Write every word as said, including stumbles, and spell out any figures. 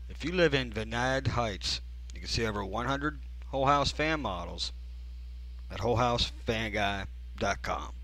If you live in Vineyard Heights, you can see over one hundred Whole House fan models at whole house fan guy dot com.